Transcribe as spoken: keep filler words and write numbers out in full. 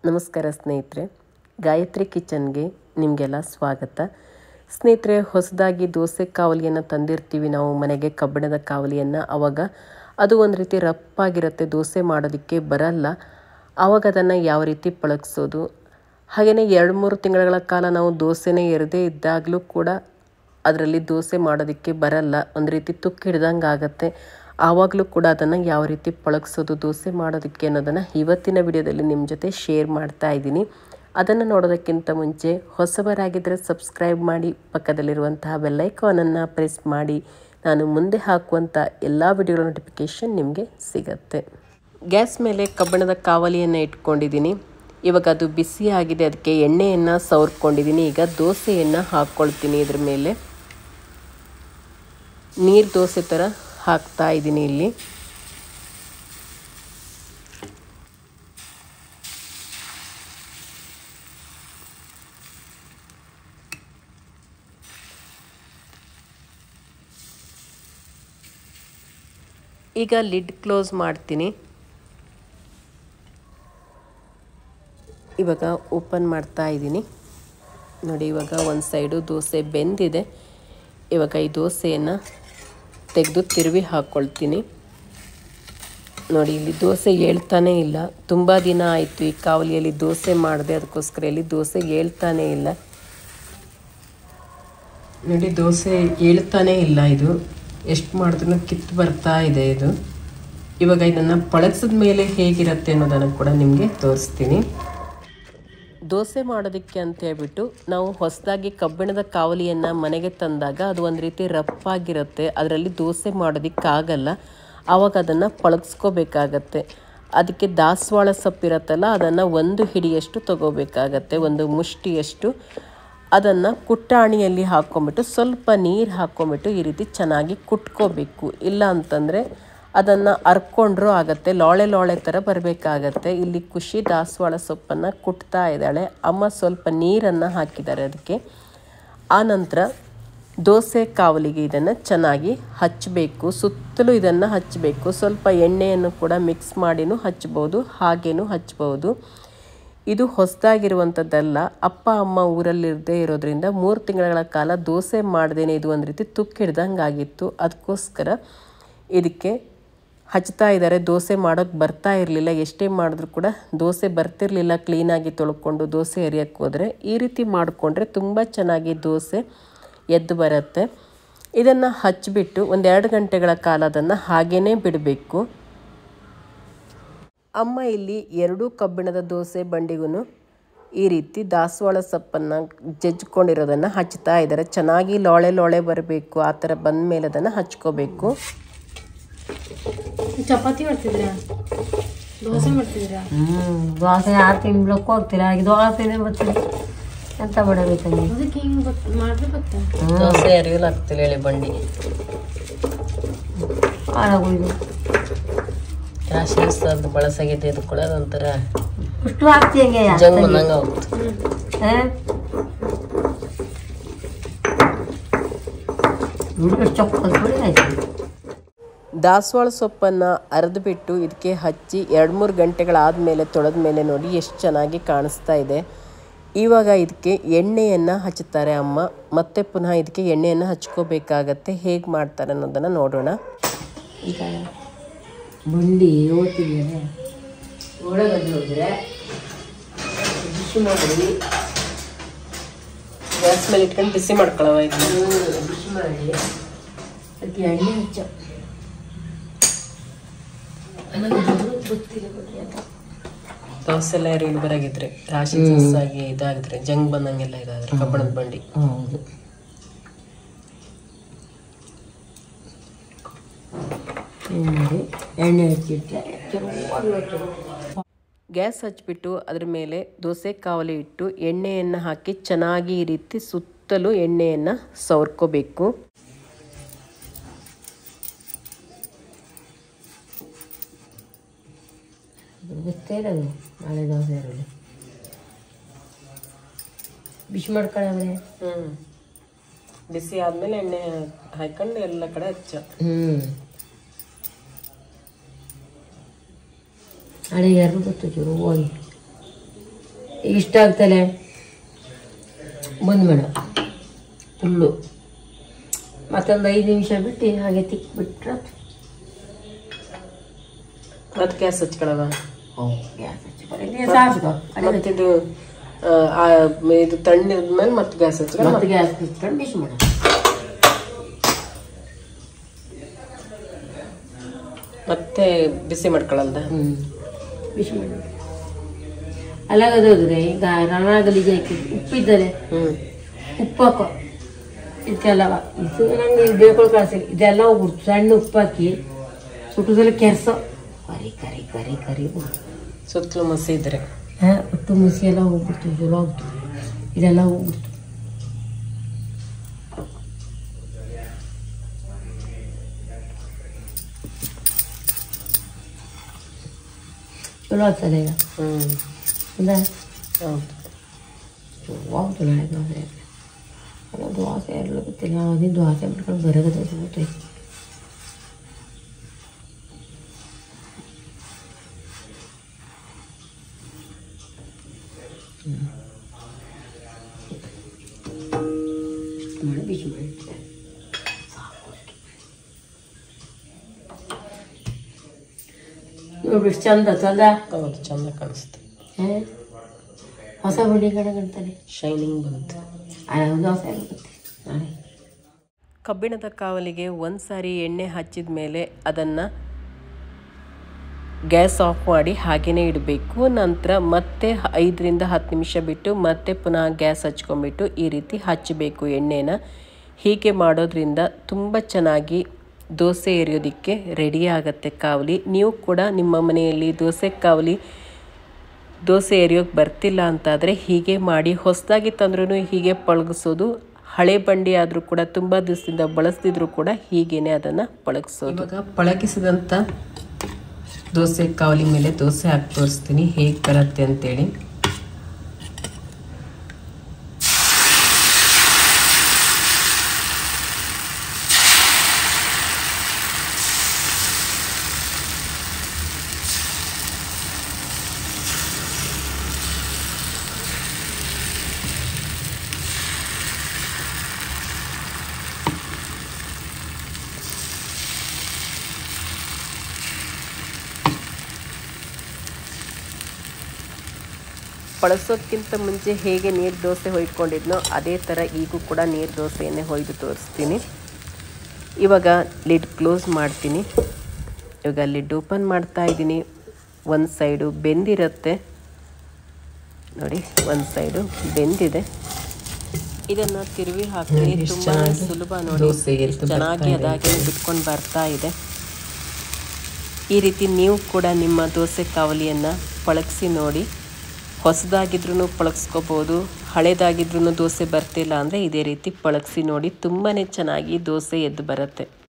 ನಮಸ್ಕಾರ ಸ್ನೇಹಿತರೆ, ಗಾಯತ್ರಿ ಕಿಚನ್ಗೆ ನಿಮಗೆಲ್ಲ ಸ್ವಾಗತ. ಸ್ನೇಹಿತರೆ, ಹೊಸದಾಗಿ ದೋಸೆ ಕಾವಲಿಯನ್ನು ತಂದಿರ್ತೀವಿ ನಾವು ಮನೆಗೆ, ಕಬ್ಬಿಣದ ಕಾವಲಿಯನ್ನು. ಆವಾಗ ಅದು ಒಂದು ರೀತಿ ರಪ್ಪಾಗಿರುತ್ತೆ, ದೋಸೆ ಮಾಡೋದಕ್ಕೆ ಬರಲ್ಲ. ಆವಾಗ ಅದನ್ನು ಯಾವ ರೀತಿ ಪಳಗಿಸೋದು, ಹಾಗೆಯೇ ಎರಡು ಮೂರು ತಿಂಗಳ ಕಾಲ ನಾವು ದೋಸೆನೇ ಎರದೇ ಇದ್ದಾಗಲೂ ಕೂಡ ಅದರಲ್ಲಿ ದೋಸೆ ಮಾಡೋದಕ್ಕೆ ಬರಲ್ಲ, ಒಂದು ರೀತಿ ತುಕ್ಕು ಹಿಡ್ದಂಗೆ ಆಗುತ್ತೆ. ಆವಾಗಲೂ ಕೂಡ ಅದನ್ನು ಯಾವ ರೀತಿ ಪಳಗಿಸೋದು ದೋಸೆ ಮಾಡೋದಕ್ಕೆ ಅನ್ನೋದನ್ನು ಇವತ್ತಿನ ವಿಡಿಯೋದಲ್ಲಿ ನಿಮ್ಮ ಜೊತೆ ಶೇರ್ ಮಾಡ್ತಾ ಇದ್ದೀನಿ. ಅದನ್ನು ನೋಡೋದಕ್ಕಿಂತ ಮುಂಚೆ ಹೊಸಬರಾಗಿದ್ದರೆ ಸಬ್ಸ್ಕ್ರೈಬ್ ಮಾಡಿ, ಪಕ್ಕದಲ್ಲಿರುವಂತಹ ಬೆಲ್ಲೈಕಾನನ್ನು ಪ್ರೆಸ್ ಮಾಡಿ. ನಾನು ಮುಂದೆ ಹಾಕುವಂಥ ಎಲ್ಲ ವಿಡಿಯೋಗಳ ನೋಟಿಫಿಕೇಷನ್ ನಿಮಗೆ ಸಿಗುತ್ತೆ. ಗ್ಯಾಸ್ ಮೇಲೆ ಕಬ್ಬಿಣದ ಕಾವಲಿಯನ್ನು ಇಟ್ಕೊಂಡಿದ್ದೀನಿ. ಇವಾಗ ಅದು ಬಿಸಿ ಆಗಿದೆ, ಅದಕ್ಕೆ ಎಣ್ಣೆಯನ್ನು ಸವರ್ಕೊಂಡಿದ್ದೀನಿ. ಈಗ ದೋಸೆಯನ್ನು ಹಾಕ್ಕೊಳ್ತೀನಿ. ಇದ್ರ ಮೇಲೆ ನೀರು ದೋಸೆ ಥರ ಹಾಕ್ತಾ ಇದ್ದೀನಿ ಇಲ್ಲಿ. ಈಗ ಲಿಡ್ ಕ್ಲೋಸ್ ಮಾಡ್ತೀನಿ. ಇವಾಗ ಓಪನ್ ಮಾಡ್ತಾ ಇದ್ದೀನಿ. ನೋಡಿ, ಇವಾಗ ಒಂದು ಸೈಡು ದೋಸೆ ಬೆಂದಿದೆ. ಇವಾಗ ಈ ದೋಸೆಯನ್ನು ತೆಗೆದು ತಿರುವಿ ಹಾಕ್ಕೊಳ್ತೀನಿ. ನೋಡಿ, ಇಲ್ಲಿ ದೋಸೆ ಏಳ್ತಾನೇ ಇಲ್ಲ. ತುಂಬ ದಿನ ಆಯಿತು ಈ ಕಾವಲಿಯಲ್ಲಿ ದೋಸೆ ಮಾಡಿದೆ, ಅದಕ್ಕೋಸ್ಕರ ಇಲ್ಲಿ ದೋಸೆ ಏಳ್ತಾನೇ ಇಲ್ಲ. ನೋಡಿ, ದೋಸೆ ಏಳ್ತಾನೇ ಇಲ್ಲ. ಇದು ಎಷ್ಟು ಮಾಡಿದ್ರೂ ಕಿತ್ತು ಬರ್ತಾ ಇದೆ ಇದು. ಇವಾಗ ಇದನ್ನು ಪಳಗಿಸಿದ ಮೇಲೆ ಹೇಗಿರುತ್ತೆ ಅನ್ನೋದನ್ನು ಕೂಡ ನಿಮಗೆ ತೋರಿಸ್ತೀನಿ. ದೋಸೆ ಮಾಡೋದಕ್ಕೆ ಅಂತ ಹೇಳ್ಬಿಟ್ಟು ನಾವು ಹೊಸದಾಗಿ ಕಬ್ಬಿಣದ ಕಾವಲಿಯನ್ನು ಮನೆಗೆ ತಂದಾಗ ಅದು ಒಂದು ರೀತಿ ರಪ್ಪಾಗಿರುತ್ತೆ, ಅದರಲ್ಲಿ ದೋಸೆ ಮಾಡೋದಕ್ಕಾಗಲ್ಲ. ಆವಾಗ ಅದನ್ನು ಪಳಗಿಸ್ಕೋಬೇಕಾಗತ್ತೆ. ಅದಕ್ಕೆ ದಾಸವಾಳ ಸೊಪ್ಪಿರತ್ತಲ್ಲ, ಅದನ್ನು ಒಂದು ಹಿಡಿಯಷ್ಟು ತೊಗೋಬೇಕಾಗತ್ತೆ, ಒಂದು ಮುಷ್ಟಿಯಷ್ಟು. ಅದನ್ನು ಕುಟ್ಟಾಣಿಯಲ್ಲಿ ಹಾಕ್ಕೊಂಬಿಟ್ಟು ಸ್ವಲ್ಪ ನೀರು ಹಾಕ್ಕೊಂಬಿಟ್ಟು ಈ ರೀತಿ ಚೆನ್ನಾಗಿ ಕುಟ್ಕೋಬೇಕು. ಇಲ್ಲ ಅಂತಂದರೆ ಅದನ್ನು ಅರ್ಕೊಂಡ್ರೂ ಆಗುತ್ತೆ, ಲೋಳೆ ಲೋಳೆ ಥರ ಬರಬೇಕಾಗತ್ತೆ. ಇಲ್ಲಿ ಖುಷಿ ದಾಸವಾಳ ಸೊಪ್ಪನ್ನು ಕುಟ್ತಾ ಇದ್ದಾಳೆ. ಅಮ್ಮ ಸ್ವಲ್ಪ ನೀರನ್ನು ಹಾಕಿದ್ದಾರೆ ಅದಕ್ಕೆ. ಆನಂತರ ದೋಸೆ ಕಾವಲಿಗೆ ಇದನ್ನು ಚೆನ್ನಾಗಿ ಹಚ್ಚಬೇಕು, ಸುತ್ತಲೂ ಇದನ್ನು ಹಚ್ಚಬೇಕು. ಸ್ವಲ್ಪ ಎಣ್ಣೆಯನ್ನು ಕೂಡ ಮಿಕ್ಸ್ ಮಾಡಿನೂ ಹಚ್ಬೋದು, ಹಾಗೇನೂ ಹಚ್ಬೋದು. ಇದು ಹೊಸದಾಗಿರುವಂಥದ್ದಲ್ಲ. ಅಪ್ಪ ಅಮ್ಮ ಊರಲ್ಲಿರದೇ ಇರೋದ್ರಿಂದ ಮೂರು ತಿಂಗಳ ಕಾಲ ದೋಸೆ ಮಾಡ್ದೇನೆ ಇದು ಒಂದು ರೀತಿ ತುಕ್ಕು ಹಿಡ್ದಂಗೆ ಆಗಿತ್ತು. ಅದಕ್ಕೋಸ್ಕರ ಇದಕ್ಕೆ ಹಚ್ತಾ ಇದ್ದಾರೆ. ದೋಸೆ ಮಾಡೋಕ್ಕೆ ಬರ್ತಾ ಇರಲಿಲ್ಲ, ಎಷ್ಟೇ ಮಾಡಿದ್ರೂ ಕೂಡ ದೋಸೆ ಬರ್ತಿರಲಿಲ್ಲ. ಕ್ಲೀನಾಗಿ ತೊಳ್ಕೊಂಡು ದೋಸೆ ಎರಿಯೋಕ್ಕೆ ಹೋದರೆ ಈ ರೀತಿ ಮಾಡಿಕೊಂಡ್ರೆ ತುಂಬ ಚೆನ್ನಾಗಿ ದೋಸೆ ಎದ್ದು ಬರುತ್ತೆ. ಇದನ್ನು ಹಚ್ಚಿಬಿಟ್ಟು ಒಂದೆರಡು ಗಂಟೆಗಳ ಕಾಲ ಅದನ್ನು ಹಾಗೇ ಬಿಡಬೇಕು. ಅಮ್ಮ ಇಲ್ಲಿ ಎರಡೂ ಕಬ್ಬಿಣದ ದೋಸೆ ಬಂಡಿಗೂ ಈ ರೀತಿ ದಾಸವಾಳ ಸೊಪ್ಪನ್ನು ಜಜ್ಕೊಂಡಿರೋದನ್ನು ಹಚ್ತಾ ಇದ್ದಾರೆ. ಚೆನ್ನಾಗಿ ಲೋಳೆ ಲೋಳೆ ಬರಬೇಕು, ಆ ಥರ ಬಂದ ಮೇಲೆ ಅದನ್ನು ಹಚ್ಕೋಬೇಕು. ಚಪಾತಿ ಮಾಡ್ತಿದ್ರ, ದೋಸೆ ಮಾಡ್ತಿದ್ರ? ಹ್ಞೂ ದೋಸೆ ಆರು ತಿಂಗ್ಳಕ್ಕೆ ಹೋಗ್ತೀರ, ಈಗ ದೋಸೆನೇ ಬರ್ತೀನಿ ಎಂತ ಮಾಡಬೇಕಂಗೆ. ಅದಕ್ಕೆ ಹಿಂಗೆ ಗೊತ್ತು ಮಾಡಿದ್ರೆ ಗೊತ್ತಾ? ದೋಸೆ ಅರಿವಿಲ್ಲ ಆಗ್ತಿಲ್ಲ ಹೇಳಿ ಬಂಡಿ ಹಾಳಾಗೋಯ್ದು. ರಾಶಿ ಅದು ಬಳಸಾಗೈತೆ, ಇದು ಕೂಡ ಅದೊಂಥರ ಅಷ್ಟು ಹಾಕ್ತಿ ಹೆಂಗೆ ಜಂಗ್ ಬಂದಂಗೆ ಹೋಗ್ತು. ಚೊಕ್ಕ ಆಯ್ತು. ದಾಸವಾಳ ಸೊಪ್ಪನ್ನು ಅರೆದುಬಿಟ್ಟು ಇದಕ್ಕೆ ಹಚ್ಚಿ ಎರಡು ಮೂರು ಗಂಟೆಗಳಾದ ಮೇಲೆ ತೊಳೆದ ಮೇಲೆ ನೋಡಿ ಎಷ್ಟು ಚೆನ್ನಾಗಿ ಕಾಣಿಸ್ತಾ ಇದೆ. ಇವಾಗ ಇದಕ್ಕೆ ಎಣ್ಣೆಯನ್ನು ಹಚ್ಚುತ್ತಾರೆ ಅಮ್ಮ. ಮತ್ತೆ ಪುನಃ ಇದಕ್ಕೆ ಎಣ್ಣೆಯನ್ನು ಹಚ್ಕೋಬೇಕಾಗತ್ತೆ. ಹೇಗೆ ಮಾಡ್ತಾರೆ ಅನ್ನೋದನ್ನು ನೋಡೋಣ. ಈಗ ಬಂಡಿ ಓದ್ತಿದ್ದೇನೆ, ಒಳಗಡೆ ಹೋದರೆ ಬಿಸಿ ಮಾಡಿ ಗ್ಯಾಸ್ ಮೇಲೆ ಇಟ್ಕೊಂಡು ಬಿಸಿ ಮಾಡ್ಕೊಳ್ಳೋ ಇದನ್ನು. ಬಿಸಿ ಮಾಡಿ ಅದಕ್ಕೆ ಎಣ್ಣೆ ಹಚ್ಚ. ದೋಸೆ ಎಲ್ಲ ಎರಿಲು ಬರಾಗಿದ್ರೆ, ರಾಶಿ ಆಗಿ ಇದಾಗಿದ್ರೆ, ಜಂಗ್ ಬಂದಂಗೆಲ್ಲ ಇದಾದ್ರೆ ಕಬ್ಬಣದ ಬಂಡಿ. ಹೌದು. ಎಣ್ಣೆ ಹಚ್ಚಿಟ್ಟೆ ಗ್ಯಾಸ್ ಹಚ್ಬಿಟ್ಟು ಅದ್ರ ಮೇಲೆ ದೋಸೆ ಕಾವಲಿ ಇಟ್ಟು ಎಣ್ಣೆಯನ್ನು ಹಾಕಿ ಚೆನ್ನಾಗಿ ಈ ರೀತಿ ಸುತ್ತಲೂ ಎಣ್ಣೆಯನ್ನು ಸವರ್ಕೋಬೇಕು. ಗೊತ್ತೇ ಇರೋದು ನಾಳೆ ದೋಸೆ ಇರೋದು ಬಿಸಿ ಮಾಡ್ಕೊಳ್ಳೋದ್ರೆ. ಹ್ಞೂ ಬಿಸಿ ಆದಮೇಲೆ ಎಣ್ಣೆ ಹಾಕೊಂಡು ಎಲ್ಲ ಕಡೆ ಹಚ್ಚ. ಹ್ಞೂ ನಾಳೆ ಯಾರು ಗೊತ್ತು ಚೂರು ಹೋಗಿ ಇಷ್ಟ ಆಗ್ತಲೆ ಬಂದ್ ಮೇಡ ಫುಲ್ಲು ಮತ್ತೊಂದು ಐದು ನಿಮಿಷ ಬಿಟ್ಟು ಹಾಗೆ ತಿಕ್ಬಿಟ್ರೆ ಮತ್ತೆ ಗ್ಯಾಸ್ ಹಚ್ಕೊಳವ. ಗ್ಯಾಸ್ ಹಚ್ಚಿ ಸಾಕು ಮತ್ತಿದು ಇದು ತಣ್ಣದ್ಮೇಲೆ ಮತ್ತೆ ಗ್ಯಾಸ್ ಹಚ್ಕೊಂಡು ಮತ್ತೆ ಗ್ಯಾಸ್ ಹಚ್ಕೊಂಡು ಬಿಸಿ ಮಾಡ. ಮತ್ತೆ ಬಿಸಿ ಮಾಡ್ಕೊಳ್ಳಲ್ದ. ಹ್ಞೂ ಬಿಸಿ ಮಾಡಿ ಅಲ್ಲಾಗದೋದ್ರೆ ಈಗ ರಣಗಲಿಗೆ ಹಾಕಿ ಉಪ್ಪಿದ್ದರೆ ಹ್ಞೂ ಉಪ್ಪು ಹಾಕೋ ಇದಕ್ಕೆಲ್ಲ ಇದು ನಂಗೆ ಬೇಕೊಳ್ ಕಾಸಿ ಇದೆಲ್ಲ ಹೋಗ್ಬಿಡ್ತು. ಸಣ್ಣ ಉಪ್ಪು ಹಾಕಿ ಸುಟ್ಟದೆಲ್ಲ ಕೆರ್ಸೋ ಕರಿ ಕರಿ ಕರಿ ಕರಿ ಸುತ್ತಲೂ ಮಸಿ ಇದ್ರೆ ಹಾಂ ಉಪ್ಪು ಮುಸಿ ಎಲ್ಲ ಹೋಗ್ಬಿಡ್ತು. ಚಲೋ ಹೋಗ್ತು ಇದೆಲ್ಲ ಹೋಗ್ಬಿಡ್ತು. ಚಲೋ ಆಗ್ತದೆ ಈಗ. ಹ್ಞೂ ಇಲ್ಲ ಹೌದು ಹೋಗ್ತು ನಾಳೆ ದೋಸೆ ಅಲ್ಲ ದೋಸೆ ಎಲ್ಲ ಗೊತ್ತಿಲ್ಲ. ಅದಿನ ದೋಸೆ ಬಿಟ್ಕೊಂಡು ಬರೋದೇ ಸಿಗುತ್ತೆ. ಮಾಡಿ ಬಿಸಿ ಮಾಡಿ ನೋಡಿ ಎಷ್ಟು ಚಂದ ಚಂದ. ಹೌದು ಚಂದ ಕಾಣಿಸುತ್ತೆ. ಹಾಂ ಹೊಸ ಬಡ್ಡಿ ಕಡೆ ಕಾಣ್ತಾನೆ ಶೈನಿಂಗ್ ಬಂತು. ದೋಸೆ ಆಗುತ್ತೆ ನಾಳೆ. ಕಬ್ಬಿಣದ ಕಾವಲಿಗೆ ಒಂದು ಸಾರಿ ಎಣ್ಣೆ ಹಚ್ಚಿದ ಮೇಲೆ ಅದನ್ನು ಗ್ಯಾಸ್ ಆಫ್ ಮಾಡಿ ಹಾಗೆಯೇ ಇಡಬೇಕು. ನಂತರ ಮತ್ತೆ ಐದರಿಂದ ಹತ್ತು ನಿಮಿಷ ಬಿಟ್ಟು ಮತ್ತೆ ಪುನಃ ಗ್ಯಾಸ್ ಹಚ್ಕೊಂಡ್ಬಿಟ್ಟು ಈ ರೀತಿ ಹಚ್ಚಬೇಕು ಎಣ್ಣೆನ. ಹೀಗೆ ಮಾಡೋದ್ರಿಂದ ತುಂಬ ಚೆನ್ನಾಗಿ ದೋಸೆ ಎರಿಯೋದಕ್ಕೆ ರೆಡಿ ಆಗುತ್ತೆ ಕಾವಲಿ. ನೀವು ಕೂಡ ನಿಮ್ಮ ಮನೆಯಲ್ಲಿ ದೋಸೆ ಕಾವಲಿ ದೋಸೆ ಎರಿಯೋಕ್ಕೆ ಬರ್ತಿಲ್ಲ ಅಂತಾದರೆ ಹೀಗೆ ಮಾಡಿ. ಹೊಸದಾಗಿ ತಂದ್ರೂ ಹೀಗೆ ಪಳಗಿಸೋದು. ಹಳೆ ಬಂಡಿ ಆದರೂ ಕೂಡ ತುಂಬ ದಿವಸದಿಂದ ಬಳಸ್ತಿದ್ರು ಕೂಡ ಹೀಗೇನೆ ಅದನ್ನು ಪಳಗಿಸೋದು. ಇವಾಗ ಪಳಗಿಸಿದಂಥ ದೋಸೆ ಕಾವಲಿ ಮೇಲೆ ದೋಸೆ ಹಾಕಿ ತೋರಿಸ್ತೀನಿ ಹೇಗೆ ಬರುತ್ತೆ ಅಂತೇಳಿ. ಬಳಸೋದಕ್ಕಿಂತ ಮುಂಚೆ ಹೇಗೆ ನೀರು ದೋಸೆ ಹೊಯ್ಕೊಂಡಿದ್ನೋ ಅದೇ ಥರ ಈಗೂ ಕೂಡ ನೀರು ದೋಸೆಯನ್ನೇ ಹೊಯ್ದು ತೋರಿಸ್ತೀನಿ. ಇವಾಗ ಲಿಡ್ ಕ್ಲೋಸ್ ಮಾಡ್ತೀನಿ. ಇವಾಗ ಲಿಡ್ ಓಪನ್ ಮಾಡ್ತಾ ಇದ್ದೀನಿ. ಒಂದು ಸೈಡು ಬೆಂದಿರುತ್ತೆ ನೋಡಿ, ಒಂದು ಸೈಡು ಬೆಂದಿದೆ. ಇದನ್ನು ತಿರುವಿ ಹಾಕ್ತೀನಿ. ತುಂಬ ಸುಲಭ ನೋಡಿ, ಚೆನ್ನಾಗಿ ಅದಾಗಿ ಬಿಟ್ಕೊಂಡು ಬರ್ತಾ ಇದೆ. ಈ ರೀತಿ ನೀವು ಕೂಡ ನಿಮ್ಮ ದೋಸೆ ಕಾವಲಿಯನ್ನು ಪಳಗಿಸಿ ನೋಡಿ. ಹೊಸದಾಗಿದ್ರೂ ಪಳಗಿಸ್ಕೋಬೋದು, ಹಳೇದಾಗಿದ್ರೂ ದೋಸೆ ಬರ್ತಿಲ್ಲ ಅಂದರೆ ಇದೇ ರೀತಿ ಪಳಗಿಸಿ ನೋಡಿ. ತುಂಬಾ ಚೆನ್ನಾಗಿ ದೋಸೆ ಎದ್ದು ಬರುತ್ತೆ.